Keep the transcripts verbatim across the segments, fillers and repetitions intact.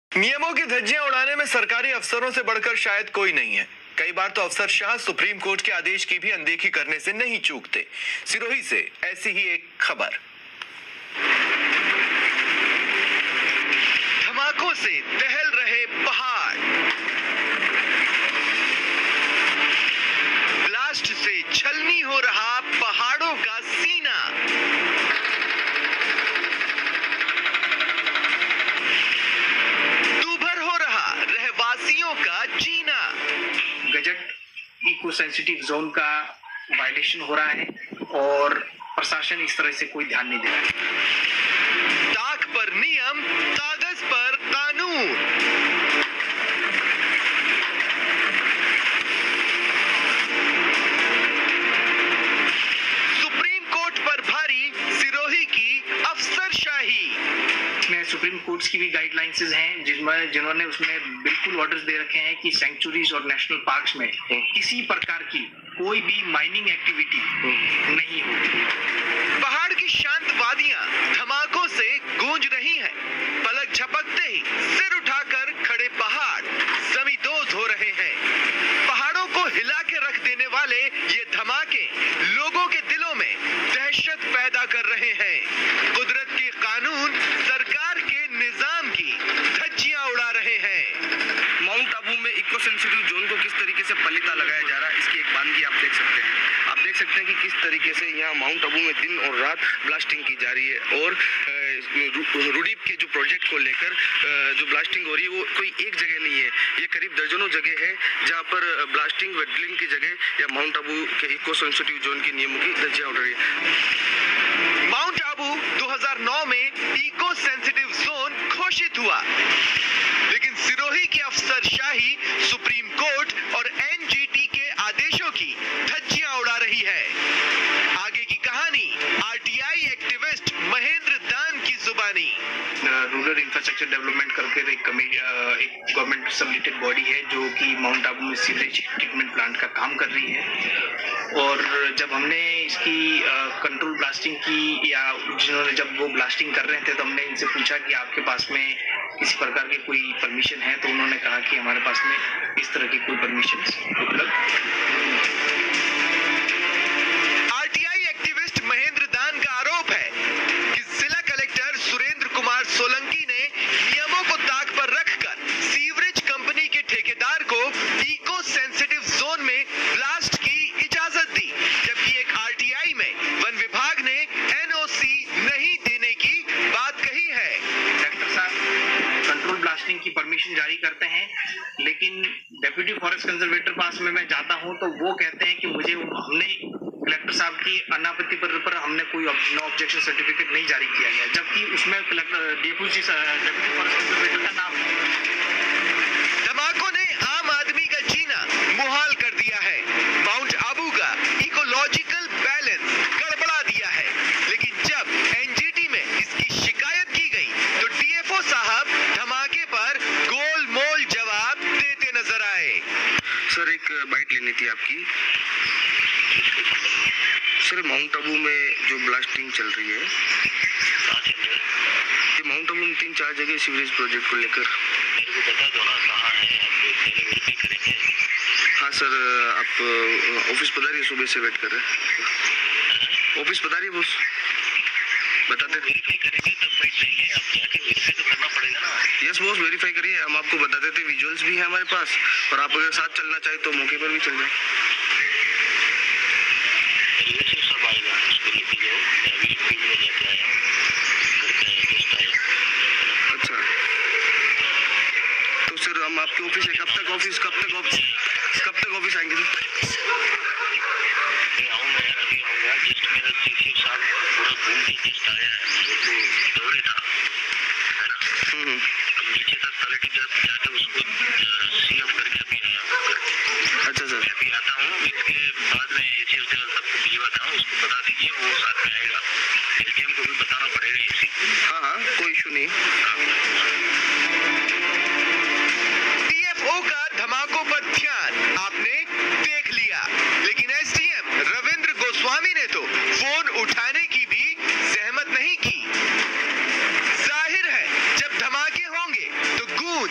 नियमों की धज्जियां उड़ाने में सरकारी अफसरों से बढ़कर शायद कोई नहीं है। कई बार तो अफसरशाह सुप्रीम कोर्ट के आदेश की भी अनदेखी करने से नहीं चूकते। सिरोही से ऐसी ही एक खबर। धमाकों से दहल रहे पहाड़, ब्लास्ट से छलनी हो रहा पहाड़ों का सीना, का जीना। गजट इको सेंसिटिव जोन का वायलेशन हो रहा है और प्रशासन इस तरह से कोई ध्यान नहीं दे रहा है। ताक पर नियम, कागज पर कानून। सुप्रीम कोर्ट पर भारी सिरोही की अफसरशाही। इसमें सुप्रीम कोर्ट की भी गाइडलाइंस हैं जिसमें जिन्होंने उसमें बिल्कुल ऑर्डर्स दे रखे हैं कि सैंक्चुरीज और नेशनल पार्क्स में किसी प्रकार की कोई भी माइनिंग एक्टिविटी नहीं होगी। पहाड़ की शांत वादियां धमाकों से गूंज रही हैं। पलक झपकते ही सिर उठाकर खड़े पहाड़ जमींदोज हो रहे हैं। पहाड़ों को हिला के रख देने वाले ये धमाके लोगों के दिलों में दहशत पैदा कर रहे हैं। कुदरत के कानून सरकार के निजाम की धज्जियां उड़ा रहे हैं। माउंट आबू में इको सेंसिटिव जोन को किस तरीके से पलीता लगाया जा रहा है, इसकी एक बानगी आप देख सकते हैं। आप देख सकते हैं कि किस तरीके से यहाँ माउंट आबू में दिन और रात ब्लास्टिंग की जा रही है और रुडीप के जो प्रोजेक्ट को लेकर जो ब्लास्टिंग हो रही है वो कोई एक जगह नहीं है, ये करीब दर्जनों जगह है जहाँ पर ब्लास्टिंग वेटलैंड की जगह या माउंट आबू के इको सेंसिटिव जोन के नियमों की धज्जियां उड़ रही है। माउंट आबू दो हज़ार नौ में इको सेंसिटिव जोन घोषित हुआ, लेकिन सिरोही की अफसरशाही सुप्रीम कोर्ट और एनजीटी के आदेशों की धज्जियां उड़ा रही है। आगे की कहानी आरटीआई एक्टिविस्ट महेंद्र दान की जुबानी। रूरल इंफ्रास्ट्रक्चर डेवलपमेंट करके एक एक गवर्नमेंट सबमिटेड बॉडी है जो कि माउंट आबू में सीवरेज ट्रीटमेंट प्लांट का काम कर रही है। और जब हमने इसकी कंट्रोल ब्लास्टिंग की या जिन्होंने जब वो ब्लास्टिंग कर रहे थे तो हमने इनसे पूछा कि आपके पास में किसी प्रकार की कोई परमिशन है, तो उन्होंने कहा कि हमारे पास में इस तरह की कोई परमिशन उपलब्ध। आरटीआई एक्टिविस्ट महेंद्र दान का आरोप है कि जिला कलेक्टर सुरेंद्र कुमार सोलंकी ने नियमों को ताक पर रखकर सीवरेज कंपनी के ठेकेदार को इको सेंसिटिव जोन में ब्लास्ट की इजाजत दी, जबकि एक आरटीआई में वन विभाग ने एनओसी नहीं देने की बात कही है। कलेक्टर साहब कंट्रोल ब्लास्टिंग की परमिशन जारी करते हैं, लेकिन डेप्यूटी फॉरेस्ट कंजर्वेटर पास में मैं जाता हूं तो वो कहते हैं कि मुझे हमने कलेक्टर साहब की अनापत्ति पर, पर हमने कोई नो ऑब्जेक्शन सर्टिफिकेट नहीं जारी किया गया, जबकि उसमें collector deputy deputy forest conservator का नाम है। धमाकों ने आम आदमी का जीना मुहाल कर दिया है। माउंट आबू का इकोलॉजिकल बैलेंस गड़बड़ा दिया है, लेकिन जब एनजीटी में इसकी शिकायत की गई तो डीएफओ साहब धमाके पर गोलमोल जवाब देते नजर आए। सर एक बाइट लेनी थी आपकी। सर माउंट आबू में जो ब्लास्टिंग चल रही है, ये माउंट आबू में तीन चार जगह सीवरेज प्रोजेक्ट को लेकर मेरे को बता दो ना कहाँ है, आप पहले वेरीफाई करेंगे। हाँ सर, आप ऑफिस पधारिए, सुबह से वेट कर रहे हैं। ऑफिस पधारिए बॉस, बताते हैं। वेरीफाई करेंगे तब बैठ लेंगे, आप जाके वेरीफाई तो करना पड़ेगा ना। यस बॉस, वेरीफाई करिए, हम आपको बता देते, विजुअल्स भी है हमारे पास, और आप अगर साथ चलना चाहे तो मौके पर भी चल जाए। सब आएगा, उसको लेके जाओ, मैं अभी फील्ड में जाके आया हूँ, घर पे गेस्ट आया। अच्छा, तो सर हम आपके ऑफिस है, कब तक ऑफिस कब तक ऑफिस कब तक ऑफिस आएंगे सर? आऊँगा यार, अभी आऊँगा। गेस्ट मेरा चीफ साहब पूरा घूम के गेस्ट आया है, वो दौड़े था, है ना। हम्म अब नीचे तक क्वालिटी जाके उसको सी ऑफ करके अभी आया। अच्छा सर, अभी आता हूँ, इसके बाद में एसी सबको भिजवाता हूँ, उसको बता दीजिए, वो साथ में आएगा। एटीएम को भी बताना पड़ेगा एसी। हाँ हाँ कोई इशू नहीं। डीएफओ का धमाकों पर ध्यान आपने देख लिया, लेकिन एसडीएम रविंद्र गोस्वामी ने तो फोन उठाने की भी जहमत नहीं की। जाहिर है जब धमाके होंगे तो गूंज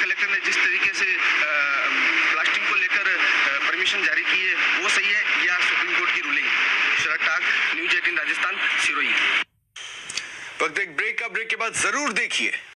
कलेक्टर ने जिस तरीके से ब्लास्टिंग को लेकर परमिशन जारी की है वो सही है या सुप्रीम कोर्ट की रूलिंग? शरद टाक, न्यूज़ अठारह राजस्थान, सिरोही। वक्त एक ब्रेक का, ब्रेक के बाद जरूर देखिए